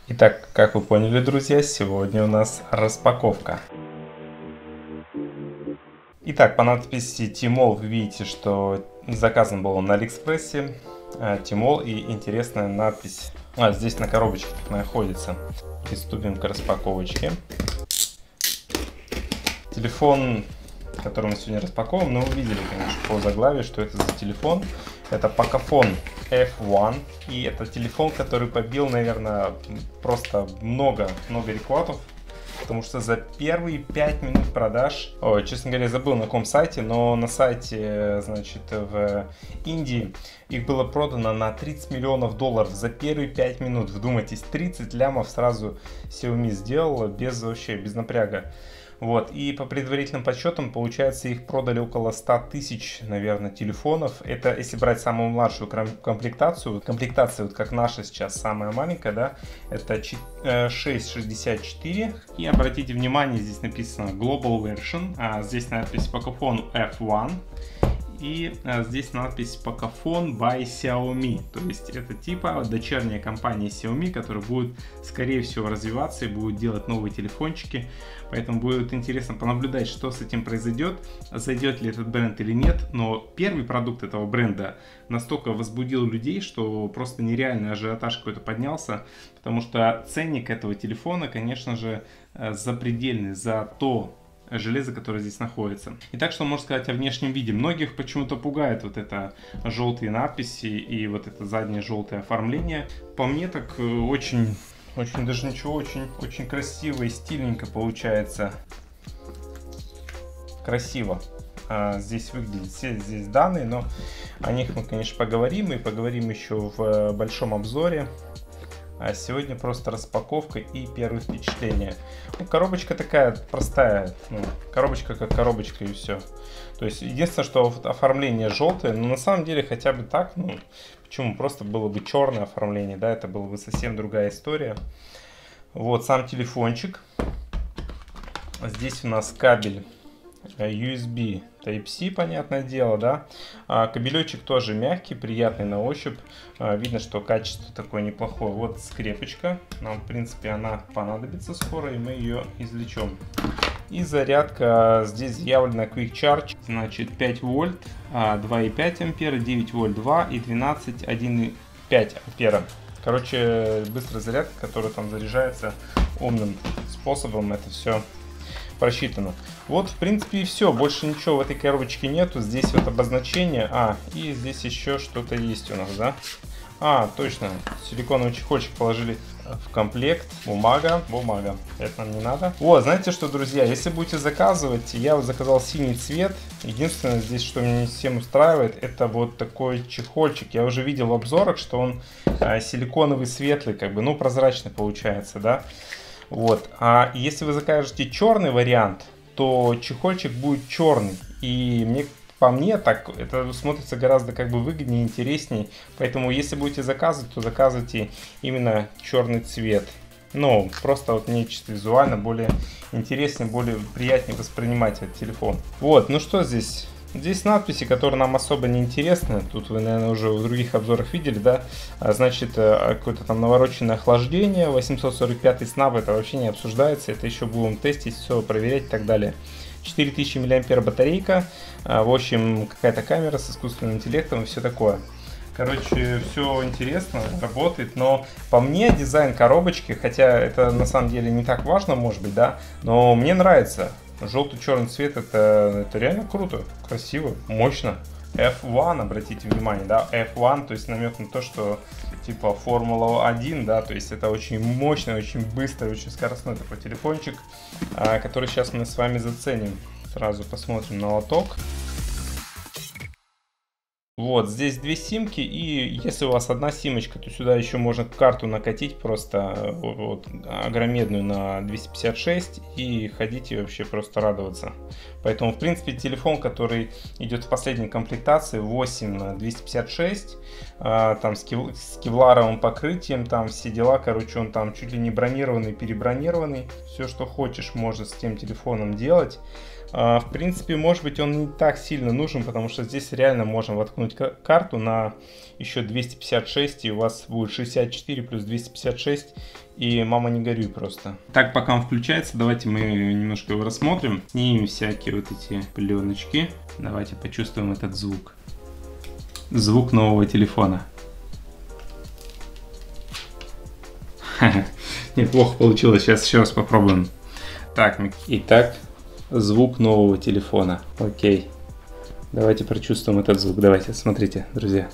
Итак, как вы поняли, друзья, сегодня у нас распаковка. Итак, по надписи Тимол вы видите, что заказан был он на Алиэкспрессе. Тимол и интересная надпись здесь на коробочке находится. Приступим к распаковочке. Телефон, который мы сегодня распаковываем, но вы видели, конечно, по заглавию, что это за телефон. Это Pocophone F1, и это телефон, который побил, наверное, просто много рекордов, потому что за первые 5 минут продаж, честно говоря, забыл на каком сайте, но на сайте, значит, в Индии их было продано на 30 миллионов долларов за первые 5 минут. Вдумайтесь, 30 лямов сразу Xiaomi сделала без напряга. Вот, и по предварительным подсчетам, получается, их продали около 100 тысяч, наверное, телефонов. Это если брать самую младшую комплектацию. Комплектация, вот как наша сейчас, самая маленькая, да, это 664. И обратите внимание, здесь написано Global Version, здесь надпись Pocophone F1. И здесь надпись Pocophone by Xiaomi. То есть это типа дочерняя компания Xiaomi, которая будет, скорее всего, развиваться и будет делать новые телефончики. Поэтому будет интересно понаблюдать, что с этим произойдет, зайдет ли этот бренд или нет. Но первый продукт этого бренда настолько возбудил людей, что просто нереальный ажиотаж какой-то поднялся. Потому что ценник этого телефона, конечно же, запредельный за то железо, которое здесь находится. Итак, что можно сказать о внешнем виде? Многих почему-то пугает вот это желтые надписи и вот это заднее желтое оформление. По мне так очень даже ничего, очень красиво и стильненько получается. Красиво здесь выглядят все здесь данные, но о них мы, конечно, поговорим и поговорим еще в большом обзоре. А сегодня просто распаковка и первые впечатления. Ну, коробочка такая простая, коробочка как коробочка и все. То есть единственное, что оформление желтое, но на самом деле хотя бы так, почему? Просто было бы черное оформление, да, это была бы совсем другая история. Вот сам телефончик. Здесь у нас кабель USB Type-C, понятное дело, да. Кабелечек тоже мягкий, приятный на ощупь. Видно, что качество такое неплохое. Вот скрепочка. Нам, в принципе, она понадобится скоро, и мы ее извлечем. И зарядка. Здесь заявлена Quick Charge. Значит, 5 вольт, 2,5 ампера, 9 вольт 2 и 12 1,5 ампера. Короче, быстрая зарядка, которая там заряжается умным способом. Это все просчитано. Вот, в принципе, и все. Больше ничего в этой коробочке нету. Здесь вот обозначение. И здесь еще что-то есть у нас, да? Точно. Силиконовый чехольчик положили в комплект. Бумага. Это нам не надо. Вот, знаете что, друзья? Если будете заказывать, я вот заказал синий цвет. Единственное здесь, что меня не всем устраивает, это вот такой чехольчик. Я уже видел в обзорах, что он силиконовый светлый, как бы, прозрачный получается, да? Вот. А если вы закажете черный вариант, то чехольчик будет черный. И по мне так это смотрится гораздо как бы выгоднее, интересней. Поэтому если будете заказывать, то заказывайте именно черный цвет. Просто вот мне чисто визуально более интереснее, более приятнее воспринимать этот телефон. Вот, что здесь? Здесь надписи, которые нам особо не интересны. Тут вы, наверное, уже в других обзорах видели, да? Значит, какое-то там навороченное охлаждение, 845 снаб, это вообще не обсуждается. Это еще будем тестить, все проверять и так далее. 4000 мАh батарейка. В общем, какая-то камера с искусственным интеллектом и все такое. Короче, все интересно, работает, но по мне дизайн коробочки, хотя это на самом деле не так важно, может быть, да, но мне нравится. Желтый-черный цвет, это реально круто, красиво, мощно. F1, обратите внимание, да, F1, то есть намек на то, что типа Формула-1, да, то есть это очень мощный, очень быстрый, очень скоростной такой телефончик, который сейчас мы с вами заценим. Сразу посмотрим на лоток. Вот, здесь две симки, и если у вас одна симочка, то сюда еще можно карту накатить просто вот, огромедную на 256 и ходить и вообще просто радоваться. Поэтому, в принципе, телефон, который идет в последней комплектации 8 на 256, там с кевларовым покрытием, там все дела, короче, он там чуть ли не бронированный, перебронированный, все, что хочешь, можно с тем телефоном делать. В принципе, может быть, он не так сильно нужен, потому что здесь реально можно воткнуть карту на еще 256, и у вас будет 64 плюс 256, и мама не горюй просто. Так, пока он включается, давайте мы немножко его рассмотрим. Снимем всякие вот эти пленочки. Давайте почувствуем этот звук. Звук нового телефона. Неплохо получилось, сейчас еще раз попробуем. Так, итак, звук нового телефона. Окей. Давайте прочувствуем этот звук. Давайте, смотрите, друзья.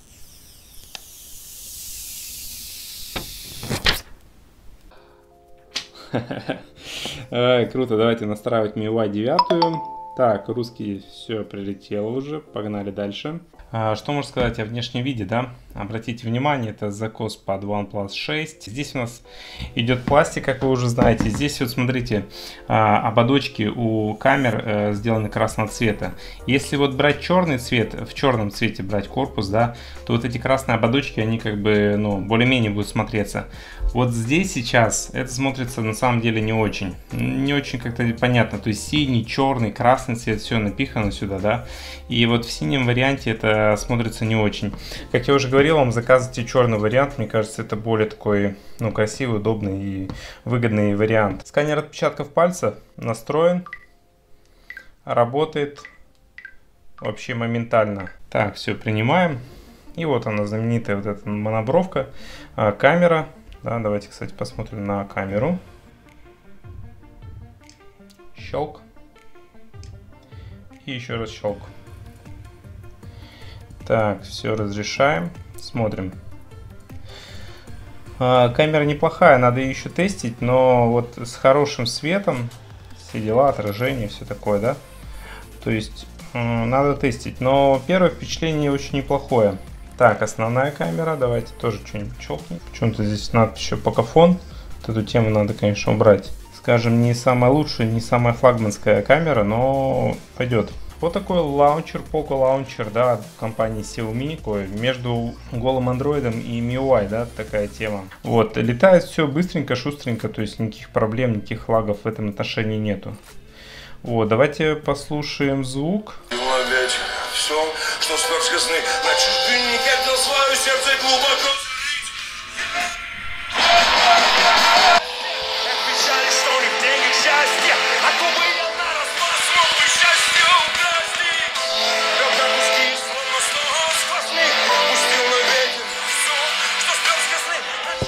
Круто, давайте настраивать MIUI 9. Так, русский все прилетело уже, погнали дальше. Что можно сказать о внешнем виде, да? Обратите внимание, это закос под OnePlus 6. Здесь у нас идет пластик, как вы уже знаете. Здесь вот смотрите, ободочки у камер сделаны красного цвета. Если вот брать черный цвет, в черном цвете брать корпус, да, то вот эти красные ободочки, они как бы, ну, более-менее будут смотреться. Вот здесь сейчас это смотрится на самом деле не очень. Не очень как-то понятно. То есть синий, черный, красный цвет, все напихано сюда, да. И вот в синем варианте это смотрится не очень. Как я уже говорил, вам заказывайте черный вариант. Мне кажется, это более такой, ну, красивый, удобный и выгодный вариант. Сканер отпечатков пальца настроен. Работает вообще моментально. Так, все, принимаем. И вот она, знаменитая вот эта монобровка. Камера. Да, давайте, кстати, посмотрим на камеру. Щелк. И еще раз щелк. Так, все разрешаем. Смотрим. Камера неплохая, надо ее еще тестить, но вот с хорошим светом, все дела, отражение, все такое, да. То есть надо тестить, но первое впечатление очень неплохое. Так, основная камера, давайте тоже что-нибудь щелкнем. Почему-то здесь надпись еще Pocophone. Вот эту тему надо, конечно, убрать. Скажем, не самая лучшая, не самая флагманская камера, но пойдет. Вот такой лаунчер, Poco Launcher, да, компании Xiaomi, такой, между голым андроидом и MIUI, да, такая тема. Вот, летает все быстренько, шустренько, то есть никаких проблем, никаких лагов в этом отношении нету. Вот, давайте послушаем звук. Все, что сверхсказны, на чужбине хотел свое сердце глубоко зарыть. Печали, что не в деньгах счастье, а то бы я на раз смог бы счастье украсть. Когда куски словно снова сквозны, пустил на ветер все, что сверхсказны.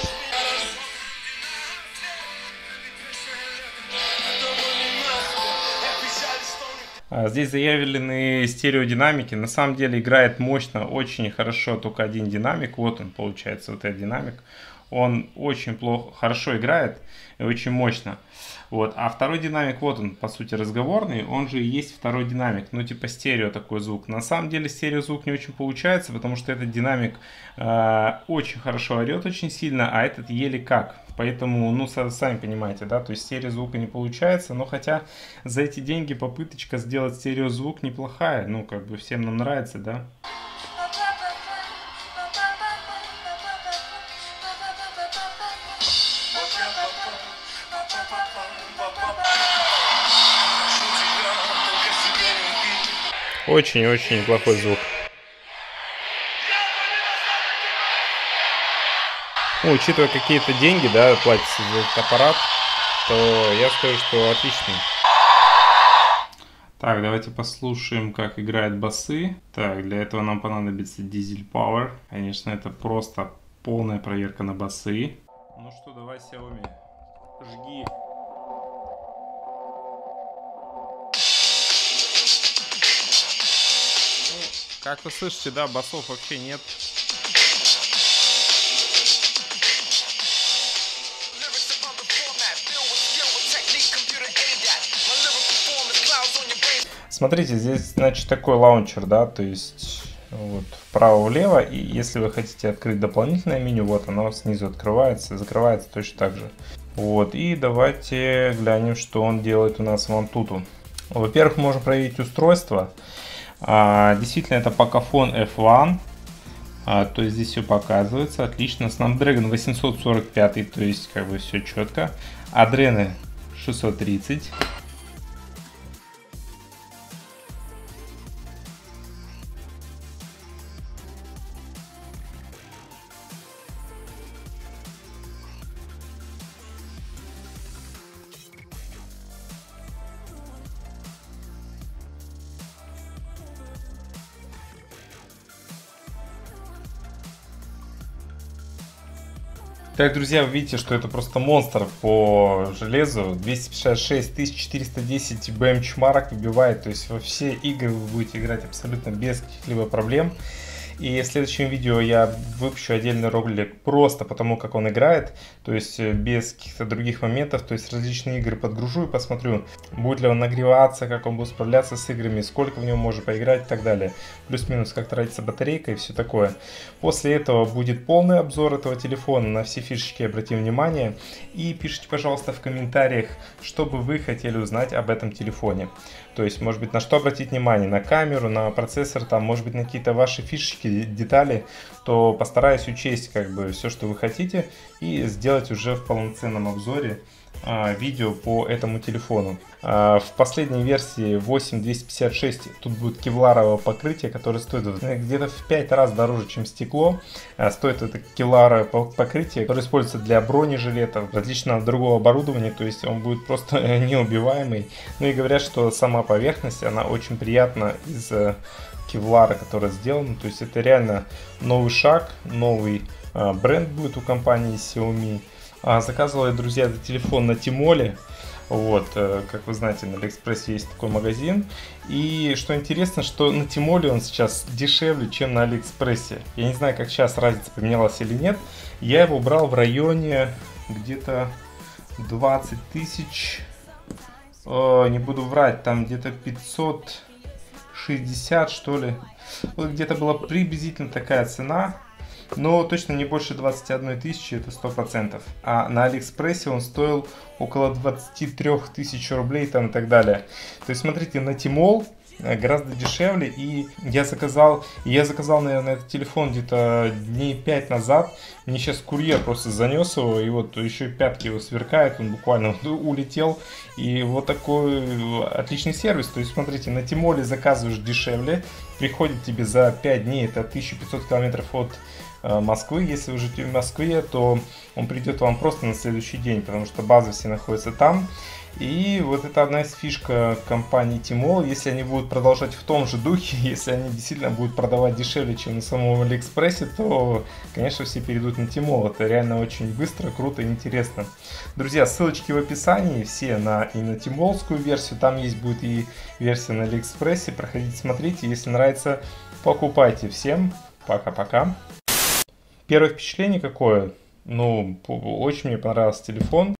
Здесь заявлены стереодинамики. На самом деле играет мощно, очень хорошо только один динамик. Вот он, получается, вот этот динамик. Он очень плохо, хорошо играет и очень мощно. Вот. А второй динамик, вот он, по сути, разговорный. Он же и есть второй динамик. Ну, типа стерео такой звук. На самом деле стерео звук не очень получается, потому что этот динамик очень хорошо орет, очень сильно, а этот еле как. Поэтому, ну, сами понимаете, да, то есть стереозвука не получается, но хотя за эти деньги попыточка сделать стереозвук неплохая, ну, как бы всем нам нравится, да. Очень-очень неплохой звук. Ну, учитывая какие-то деньги, да, платятся за этот аппарат, то я скажу, что отличный. Так, давайте послушаем, как играют басы. Так, для этого нам понадобится Diesel Power. Конечно, это просто полная проверка на басы. Ну что, давай, Xiaomi, жги. Как вы слышите, да, басов вообще нет. Смотрите, здесь, значит, такой лаунчер, да, то есть вот вправо-влево, и если вы хотите открыть дополнительное меню, вот оно снизу открывается, закрывается точно так же. Вот, и давайте глянем, что он делает у нас в Antutu. Во-первых, можем проверить устройство. Действительно, это Pocophone F1, то есть здесь все показывается, отлично. Snapdragon 845, то есть как бы все четко. Adreno 630. Так, друзья, вы видите, что это просто монстр по железу. 256 410 бенчмарк выбивает. То есть во все игры вы будете играть абсолютно без каких-либо проблем. И в следующем видео я выпущу отдельный ролик просто потому, как он играет, то есть без каких-то других моментов, то есть различные игры подгружу и посмотрю, будет ли он нагреваться, как он будет справляться с играми, сколько в него можно поиграть и так далее. Плюс-минус, как тратится батарейка и все такое. После этого будет полный обзор этого телефона, на все фишечки обратим внимание. И пишите, пожалуйста, в комментариях, что бы вы хотели узнать об этом телефоне. То есть, может быть, на что обратить внимание, на камеру, на процессор, там, может быть, на какие-то ваши фишечки, детали, то постараюсь учесть как бы все, что вы хотите, и сделать уже в полноценном обзоре видео по этому телефону. В последней версии 8256 тут будет кевларовое покрытие, которое стоит где-то в 5 раз дороже, чем стекло. Стоит это кевларовое покрытие, которое используется для бронежилетов, различного другого оборудования, то есть он будет просто неубиваемый. Ну и говорят, что сама поверхность, она очень приятна из кевлара, который сделан, то есть это реально новый шаг, новый бренд будет у компании Xiaomi. Заказывал я, друзья, этот телефон на Тимоле. Вот, как вы знаете, на Алиэкспрессе есть такой магазин. И что интересно, что на Тимоле он сейчас дешевле, чем на Алиэкспрессе. Я не знаю, как сейчас разница поменялась или нет. Я его брал в районе где-то 20 тысяч. Не буду врать, там где-то 560, что ли. Вот где-то была приблизительно такая цена. Но точно не больше 21 тысячи, это 100%. А на Алиэкспрессе он стоил около 23 тысяч рублей там и так далее. То есть смотрите, на Тимол гораздо дешевле. И я заказал, наверное, этот телефон где-то дней 5 назад. Мне сейчас курьер просто занес его, и вот еще пятки его сверкают, он буквально улетел. И вот такой отличный сервис. То есть смотрите, на Тимоле заказываешь дешевле, приходит тебе за 5 дней, это 1500 километров от Москвы. Если вы живете в Москве, то он придет вам просто на следующий день, потому что базы все находятся там. И вот это одна из фишка компании Тимол. Если они будут продолжать в том же духе, если они действительно будут продавать дешевле, чем на самом Алиэкспрессе, то, конечно, все перейдут на Тимол. Это реально очень быстро, круто и интересно. Друзья, ссылочки в описании, все и на Тимолскую версию. Там есть будет и версия на Алиэкспрессе. Проходите, смотрите. Если нравится, покупайте. Всем пока-пока. Первое впечатление какое? Ну, очень мне понравился телефон.